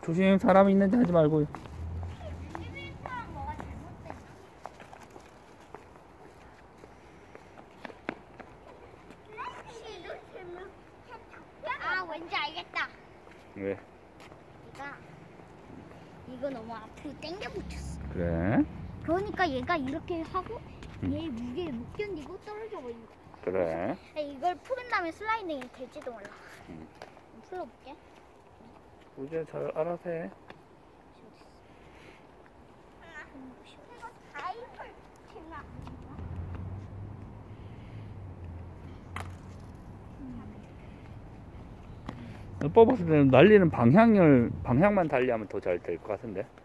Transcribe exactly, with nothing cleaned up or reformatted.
조심, 사람 있는데 하지 말고. 아, 왠지 알겠다. 왜? 얘가 이거 너무 앞으로 당겨 붙였어. 그래? 그러니까 얘가 이렇게 하고 응. 얘 무게를 못 견디고 떨어져 버린 거야. 그래. 이걸 푸른 다음에 슬라이딩이 될지도 몰라. 응. 풀어볼게. 이제 잘 알아서 해. 뽑았을 때는 날리는 방향을 방향만 달리하면 더 잘 될 것 같은데.